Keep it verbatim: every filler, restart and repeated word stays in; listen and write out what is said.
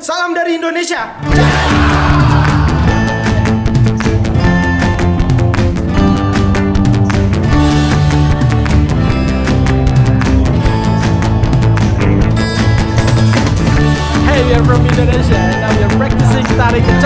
Salam dari Indonesia. Hey, we are from Indonesia and now we are practicing tarik